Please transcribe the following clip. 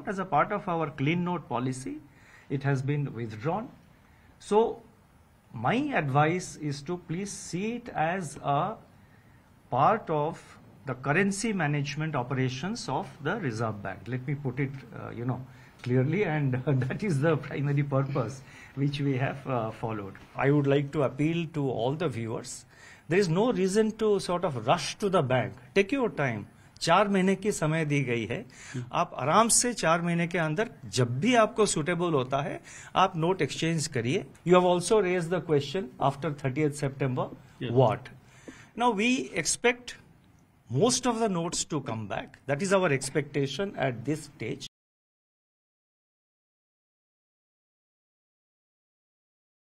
note as a part of our clean note policy. It has been withdrawn. So my advice is to please see it as a part of the currency management operations of the Reserve Bank. Let me put it, clearly, and that is the primary purpose which we have followed. I would like to appeal to all the viewers. There is no reason to sort of rush to the bank. Take your time. 4 महीने की समय दी गई है. आप आराम से 4 महीने के अंदर जब भी आपको सुटेबल होता है आप नोट एक्सचेंज करिए. You have also raised the question after 30th September. Yeah. What? Now we expect most of the notes to come back. That is our expectation at this stage.